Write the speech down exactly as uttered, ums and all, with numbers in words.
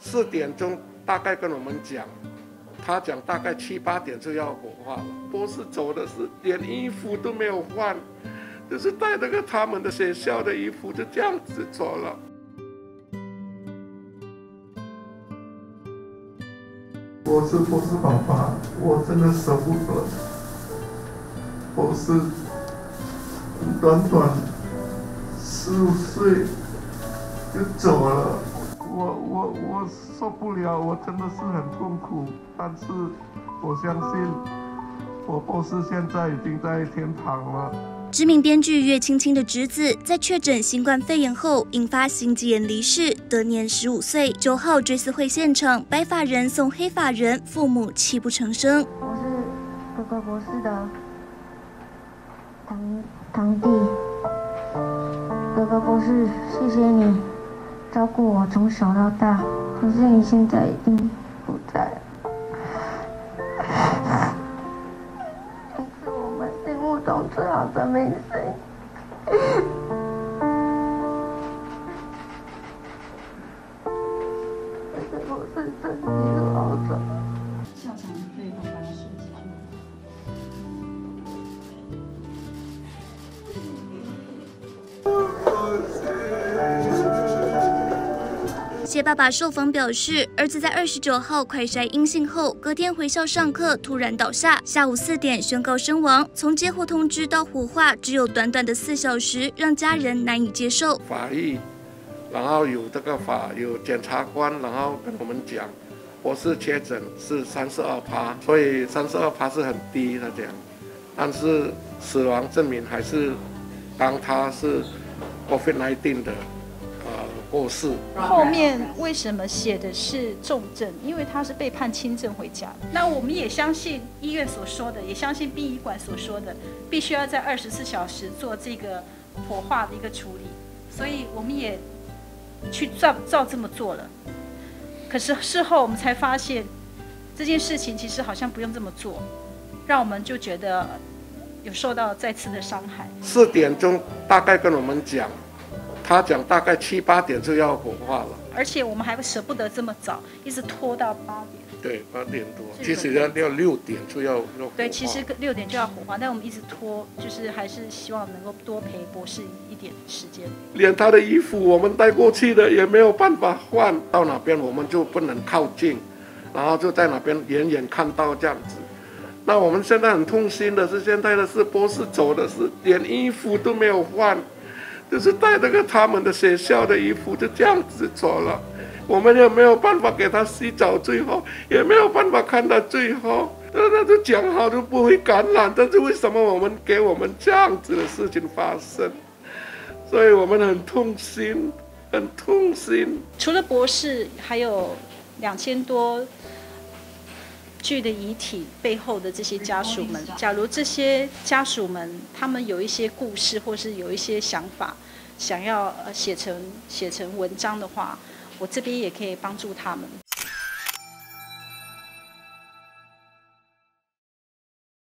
四点钟大概跟我们讲，他讲大概七八点就要火化了。博士走的是连衣服都没有换，就是带那个他们的学校的衣服就这样子走了。我是博士爸爸，我真的舍不得。博士短短十五岁就走了，我我我受不了，我真的是很痛苦。但是我相信，我博士现在已经在天堂了。 知名编剧岳青青的侄子在确诊新冠肺炎后引发心肌炎离世，得年十五岁。九号追思会现场，白发人送黑发人，父母泣不成声。 我是哥哥博士的堂堂弟，哥哥博士，谢谢你照顾我从小到大，可是你现在已经不在了。中最好的明星，可是我是身体老者。 校长对爸爸的事情。 谢爸爸受访表示，儿子在二十九号快筛阴性后，隔天回校上课，突然倒下，下午四点宣告身亡。从接获通知到火化，只有短短的四小时，让家人难以接受。 法医，然后有这个法有检察官，然后跟我们讲，我是确诊是三十二趴，所以三十二趴是很低的这样，但是死亡证明还是当他是 COVID 十九 的。过世后面为什么写的是重症？因为他是被判轻症回家的。那我们也相信医院所说的，也相信殡仪馆所说的，必须要在二十四小时做这个火化的一个处理，所以我们也去照照这么做了。可是事后我们才发现，这件事情其实好像不用这么做，让我们就觉得有受到再次的伤害。 四点钟大概跟我们讲。他讲大概七八点就要火化了， 而且我们还舍不得这么早，一直拖到八点。 对，八点多，其实要要六点就要要火化。 对，其实六点就要火化，但我们一直拖，就是还是希望能够多陪博士一点时间。 连他的衣服我们带过去的也没有办法换，到哪边我们就不能靠近，然后就在哪边远远看到这样子。那我们现在很痛心的是，现在的是博士走的是连衣服都没有换。就是带那个他们的学校的衣服就这样子走了，我们也没有办法给他洗澡，最后也没有办法看到最后。那就讲好就不会感染，但是为什么我们给我们这样子的事情发生？所以我们很痛心，很痛心。 除了博士，还有两千多具的遗体背后的这些家属们，假如这些家属们他们有一些故事，或是有一些想法，想要写成写成文章的话，我这边也可以帮助他们。